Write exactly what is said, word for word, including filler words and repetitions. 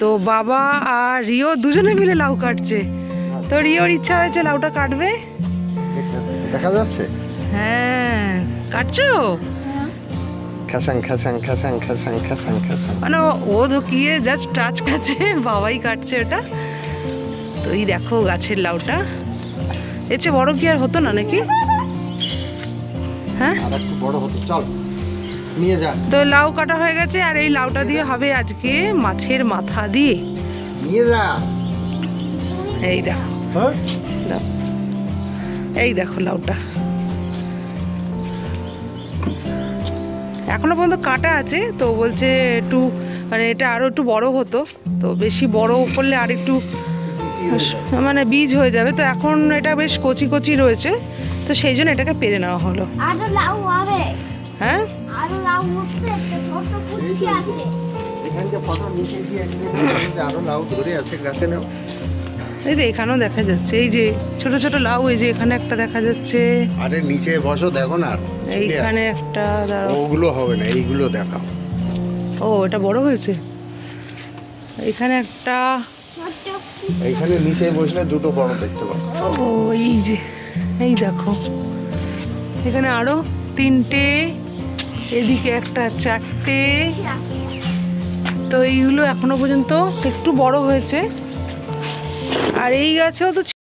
তো বাবা আর রিও দুজনে মিলে লাউ কাটছে। তো রিওর ইচ্ছা হয়েছে লাউটা কাটবে। দেখা যাচ্ছে? হ্যাঁ, কাটছো? খাসাং খাসাং খাসাং খাসাং খাসাং খাসাং মানে ও ঢুকিয়ে জাস্ট টাচ কাছে, বাবাই কাটছে ওটা। তো এই দেখো গাছের লাউটা, এর চেয়ে বড় কি আর হতো না নাকি? হ্যাঁ, আর একটু বড় হতো। চল নিয়ে যা। তো লাউ কাটা হয়ে গেছে, আর এই লাউটা দিয়ে হবে আজকে মাছের মাথা দিয়ে। নিয়ে যা। এই দেখো, হ্যাঁ দাও। এই দেখো লাউটা এখনো পর্যন্ত কাটা আছে। তো বলছে একটু মানে এটা আরো একটু বড় হতো, তো বেশি বড় করলে আর একটু মানে বীজ হয়ে যাবে। তো এখন এটা বেশ কচি কচি রয়েছে, তো সেই জন্য এটাকে পেরে নেওয়া হলো। আরো লাউ হবে। হ্যাঁ, আরো লাউ হচ্ছে, একটা ছোট কুচকি আছে। এখানকে ফটো নিচে দিয়ে আরো লাউ ধরে আছে গাছে। নাও। এই যে এখানেও দেখা যাচ্ছে, এই যে ছোট ছোট লাউ, এই যে এখানে একটা দেখা যাচ্ছে। আরে নিচে বসো, দেখো না। এইখানে একটা, ওগুলো হবে না, এইগুলো দেখাও। ও এটা বড় হয়েছে। এখানে একটা, এইখানে নিচে বসলে দুটো বড় দেখতে পাবো। ও এই যে, এই দেখো এখানে আরো তিনটে, এদিকে একটা, চারটে। তো এইগুলো এখনো পর্যন্ত একটু বড় হয়েছে। আর এই গাছেও তো